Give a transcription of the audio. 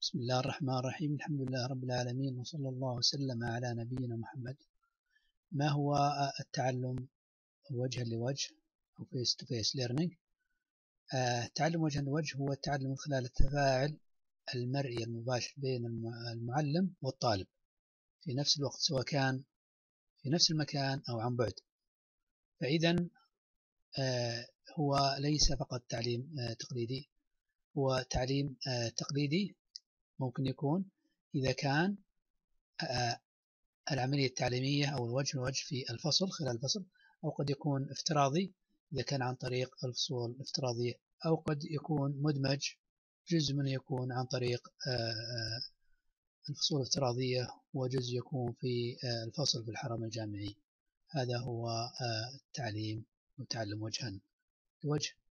بسم الله الرحمن الرحيم. الحمد لله رب العالمين، وصلى الله وسلم على نبينا محمد. ما هو التعلم وجها لوجه أو face to face learning؟ التعلم وجها لوجه هو التعلم من خلال التفاعل المرئي المباشر بين المعلم والطالب في نفس الوقت، سواء كان في نفس المكان أو عن بعد. فإذا هو ليس فقط تعليم تقليدي، هو تعليم تقليدي ممكن يكون إذا كان العملية التعليمية أو الوجه لوجه في الفصل خلال الفصل، أو قد يكون افتراضي إذا كان عن طريق الفصول الافتراضية، أو قد يكون مدمج، جزء منه يكون عن طريق الفصول الافتراضية وجزء يكون في الفصل في الحرم الجامعي. هذا هو التعليم وتعلم وجها لوجه.